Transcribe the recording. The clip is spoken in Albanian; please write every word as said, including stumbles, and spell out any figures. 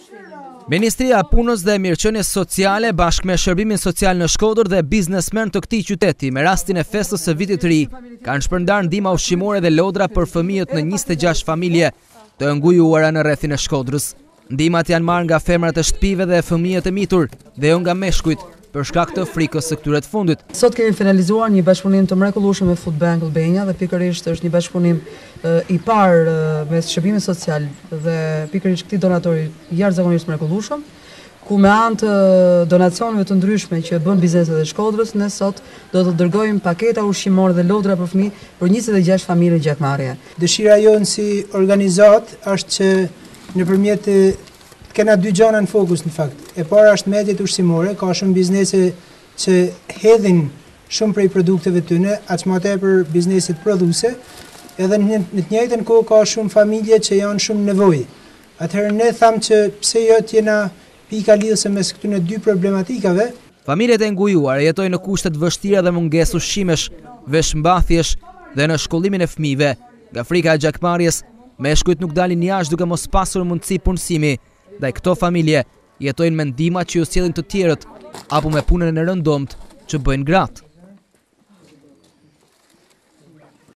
Ministria e Punës dhe Mirëqenies Sociale bashkë me Shërbimin Social në Shkodër dhe biznesmen të këtij qyteti me rastin e festës së vitit të ri kanë shpërndarë ndihma ushqimore dhe lodra për fëmijët në njëzet e gjashtë familje të ngujuara në rrethin e Shkodrës. Ndihmat janë marrë nga femrat e shtëpive dhe fëmijët e mitur dhe jo nga meshkujt për shkak të frikës së këtyre të fundit. Sot kemi finalizuar një bashkëpunim të mrekullueshëm me Food Bank Albania dhe pikërisht është një bashkëpunim i parë me Shërbimin Social dhe pikërisht këtij donatori jashtëzakonisht mrekullueshëm, ku me anë të donacioneve të ndryshme që bën bizneset e Shkodrës, ne sot do të dërgojmë paketa ushqimore dhe lodra për fëmijë për njëzet e gjashtë familje gjakmarrje. Dëshira jonë si organizat është që nëpërmjet kena dy gjëra në fokus në fakt. E para është mjetet ushqimore, ka shumë biznese që hedhin shumë prej produkteve tyne, aq më tepër bizneset prodhuese, edhe në të njëjtën kohë ka shumë familje që janë shumë nevojë. Atëherë ne thamë që pse jo të jena pika lidhëse mes këtyre dy problematikave. Familjet e ngujuara jetojnë në kushte të vështira dhe mungesë ushqimesh, veshmbathjesh dhe në shkollimin e fëmijëve. Nga frika e gjakmarrjes, meshkujt nuk dalin jashtë duke mos pasur mundësi punësimi. Dhe këto familje jetojnë me ndihma që ju sjellin të tjerët apo me punën e rëndomtë që bëjnë gratë.